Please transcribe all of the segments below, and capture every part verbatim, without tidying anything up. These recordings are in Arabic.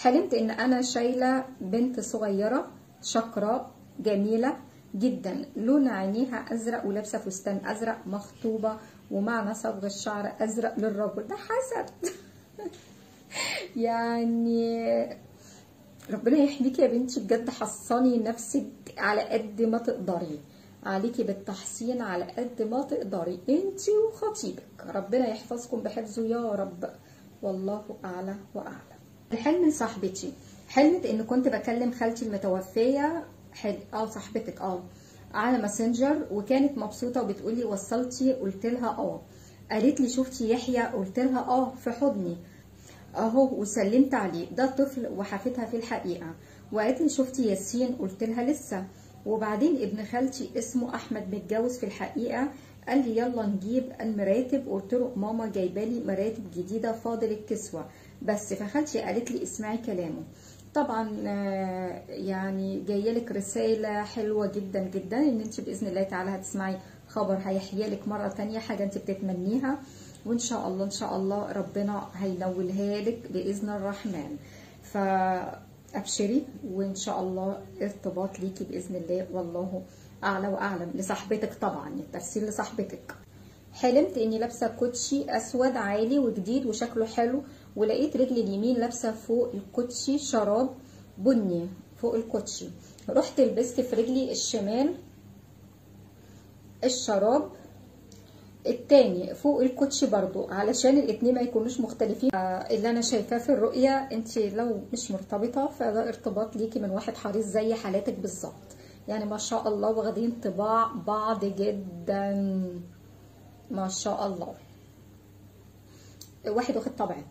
حلمت ان انا شايله بنت صغيره شقراء جميله جدا، لون عينيها ازرق ولابسه فستان ازرق، مخطوبه ومعنى صبغ الشعر ازرق للرجل. ده حسد. يعني ربنا يحميكي يا بنتي بجد، حصني نفسك على قد ما تقدري، عليكي بالتحصين على قد ما تقدري انتي وخطيبك، ربنا يحفظكم بحفظه يا رب، والله اعلى واعلم. الحلم لصاحبتي، حلمت ان كنت بكلم خالتي المتوفيه، حل... اه صاحبتك اه على ماسنجر، وكانت مبسوطه وبتقولي وصلتي؟ قلت لها اه. قالت لي شفتي يحيى؟ قلت لها اه في حضني اهو وسلمت عليه، ده طفل وحفيدها في الحقيقه. وقالت لي شفتي ياسين؟ قلت لها لسه. وبعدين ابن خالتي اسمه احمد متجوز في الحقيقه، قال لي يلا نجيب المراتب، قلت له ماما جايبالي مراتب جديده فاضل الكسوه بس. فخالتي قالت لي اسمعي كلامه. طبعا يعني جايلك رساله حلوه جدا جدا ان انت باذن الله تعالى هتسمعي خبر هيحيالك مره تانية، حاجه انت بتتمنيها، وان شاء الله ان شاء الله ربنا هينولها لك باذن الرحمن. فابشري وان شاء الله ارتباط ليكي باذن الله، والله اعلى واعلم. لصاحبتك طبعا، الترسيل لصاحبتك. حلمت اني لابسه كوتشي اسود عالي وجديد وشكله حلو، ولقيت رجلي اليمين لابسه فوق الكوتشي شراب بني فوق الكوتشي. رحت لبست في رجلي الشمال الشراب التاني فوق الكوتشي برضو، علشان الاتنين ما يكونوش مختلفين. اللي انا شايفاه في الرؤية، انت لو مش مرتبطة فده ارتباط ليكي من واحد حريص زي حالاتك بالظبط، يعني ما شاء الله واخدين طباع بعض جدا ما شاء الله. واحد واخد طبعك.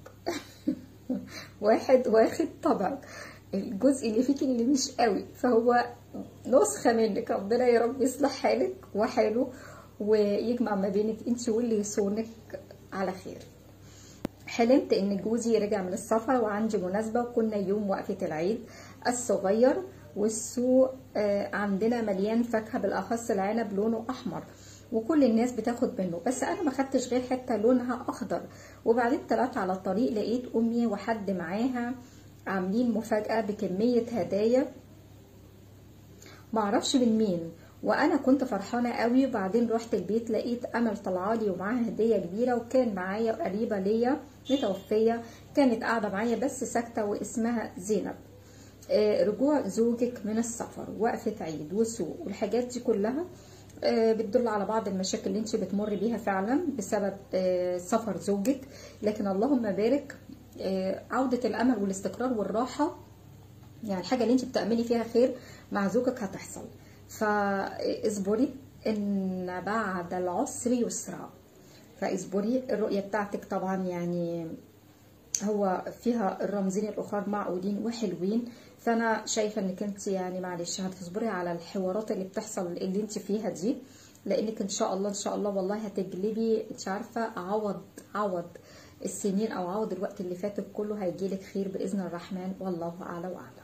واحد واخد طبعك، الجزء اللي فيك اللي مش قوي، فهو نسخة منك. ربنا يا رب يصلح حالك وحاله ويجمع ما بينك انت واللي يصونك على خير. حلمت ان جوزي رجع من السفر وعندي مناسبة، وكنا يوم وقفة العيد الصغير، والسوق عندنا مليان فاكهة، بالاخص العنب لونه احمر وكل الناس بتاخد منه، بس انا ما خدتش غير حته لونها اخضر. وبعدين طلعت على الطريق لقيت امي وحد معاها عاملين مفاجاه بكميه هدايا معرفش من مين، وانا كنت فرحانه قوي. وبعدين رحت البيت لقيت امل طلعالي ومعاها هديه كبيره، وكان معايا قريبه ليا متوفيه كانت قاعده معايا بس ساكته، واسمها زينب. آه رجوع زوجك من السفر، وقفه عيد وسوق والحاجات دي كلها بتدل على بعض المشاكل اللي انت بتمر بيها فعلا بسبب سفر زوجك، لكن اللهم بارك عودة الامل والاستقرار والراحة، يعني الحاجة اللي انت بتأملي فيها خير مع زوجك هتحصل. فاصبري ان بعد العسر يسرا، فاصبري. الرؤية بتاعتك طبعا يعني هو فيها الرمزين الاخر معقودين وحلوين، فانا شايفه انك انت يعني معلش هتصبري على الحوارات اللي بتحصل اللي انت فيها دي، لانك ان شاء الله ان شاء الله والله هتجلبي انت عارفه عوض عوض السنين او عوض الوقت اللي فاتك كله، هيجيلك خير باذن الرحمن، والله اعلى واعلم.